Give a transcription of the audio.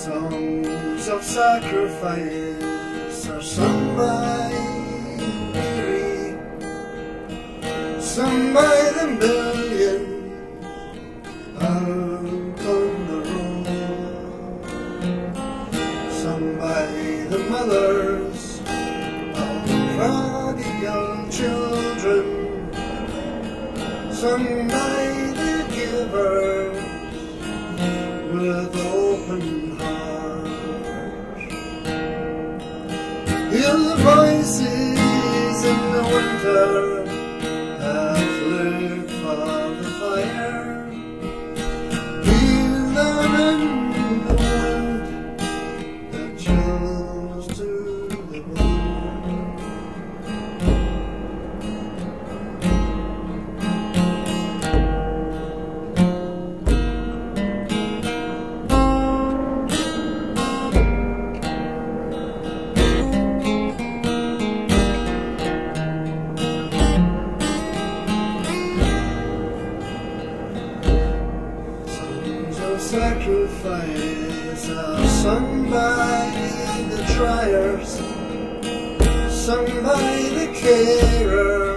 Songs of sacrifice are sung by Mary, sung by the million out on the road, sung by the mothers of prodigal children, sung by the givers with open hearts. Hear the voices in the winter that look for the fire. Hear them in the wind that chills to the bone. Sacrifice are sung by the triers, sung by the carers,